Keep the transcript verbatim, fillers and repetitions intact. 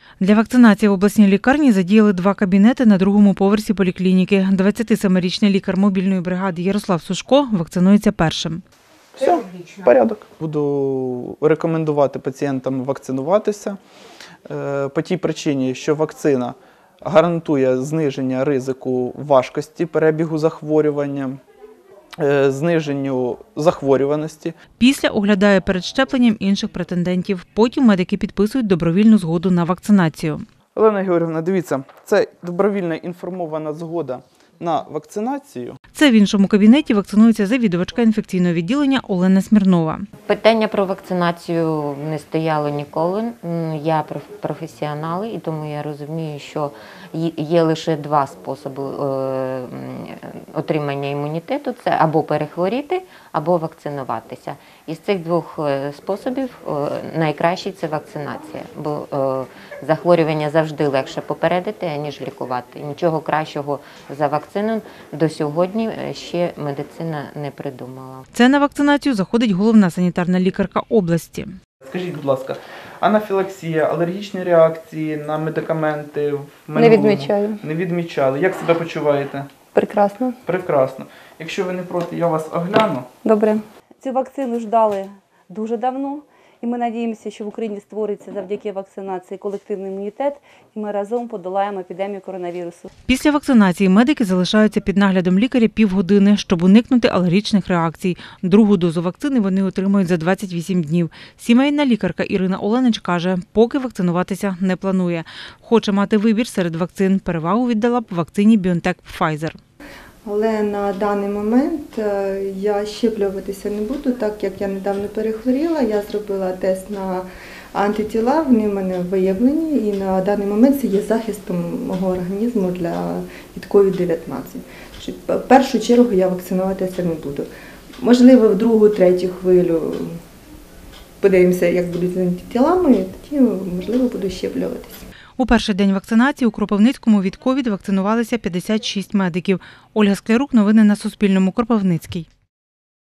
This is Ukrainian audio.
Для вакцинації в обласній лікарні задіяли два кабінети на другому поверсі поліклініки. двадцятисемирічний лікар мобільної бригади Ярослав Сушко вакцинується першим. Все, порядок. Буду рекомендувати пацієнтам вакцинуватися по тій причині, що вакцина гарантує зниження ризику важкості перебігу захворювання, зниженню захворюваності. Після оглядає перед щепленням інших претендентів. Потім медики підписують добровільну згоду на вакцинацію. Олена Георгіївна, дивіться, це добровільна інформована згода на вакцинацію. Це в іншому кабінеті вакцинується завідувачка інфекційного відділення Олена Смірнова. Питання про вакцинацію не стояло ніколи. Я професіонал, і тому я розумію, що є лише два способи отримання імунітету – це або перехворіти, або вакцинуватися. Із цих двох способів найкращий – це вакцинація, бо захворювання завжди легше попередити, аніж лікувати. Нічого кращого за вакцину до сьогодні ще медицина не придумала. Це на вакцинацію заходить головна санітарна лікарка області. Скажіть, будь ласка, анафілаксія, алергічні реакції на медикаменти в минулому? Не відмічаю. Не відмічали. Як себе почуваєте? Прекрасно. Прекрасно. Якщо ви не проти, я вас огляну. Добре. Цю вакцину ждали дуже давно. І ми надіємося, що в Україні створиться завдяки вакцинації колективний імунітет, і ми разом подолаємо епідемію коронавірусу. Після вакцинації медики залишаються під наглядом лікаря півгодини, щоб уникнути алергічних реакцій. Другу дозу вакцини вони отримують за двадцять вісім днів. Сімейна лікарка Ірина Оленич каже, поки вакцинуватися не планує. Хоче мати вибір серед вакцин. Перевагу віддала б вакцині BioNTech-Pfizer. Але на даний момент я щеплюватися не буду, так як я недавно перехворіла. Я зробила тест на антитіла, вони в мене виявлені, і на даний момент це є захистом мого організму для від ковід дев'ятнадцять. В першу чергу я вакцинуватися не буду. Можливо, в другу, третю хвилю подивимося, як будуть з антитілами, і тоді, можливо, буду щеплюватися. У перший день вакцинації у Кропивницькому від ковід вакцинувалися п'ятдесят шість медиків. Ольга Склярук, новини на Суспільному, Кропивницький.